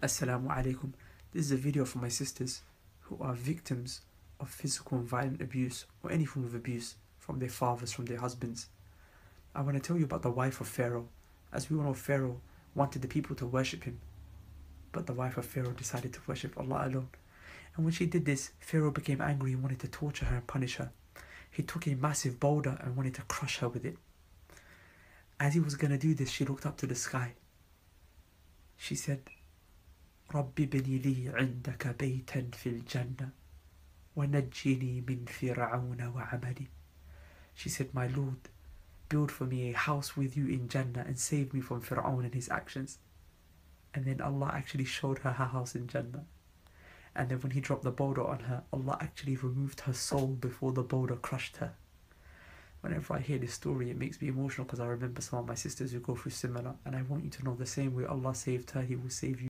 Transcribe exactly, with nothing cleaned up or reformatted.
Assalamu alaikum. This is a video for my sisters who are victims of physical and violent abuse or any form of abuse from their fathers, from their husbands. I want to tell you about the wife of Pharaoh. As we all know, Pharaoh wanted the people to worship him, but the wife of Pharaoh decided to worship Allah alone. And when she did this, Pharaoh became angry and wanted to torture her and punish her. He took a massive boulder and wanted to crush her with it. As he was going to do this, she looked up to the sky. She said, رب ابن لي عندك بيتا في الجنة ونجني من فرعون وعملي. She said, my Lord, build for me a house with you in Jannah and save me from Fir'aun and his actions. And then Allah actually showed her her house in Jannah. And then when he dropped the boulder on her, Allah actually removed her soul before the boulder crushed her. Whenever I hear this story, it makes me emotional because I remember some of my sisters who go through similar, and I want you to know the same way Allah saved her, He will save you.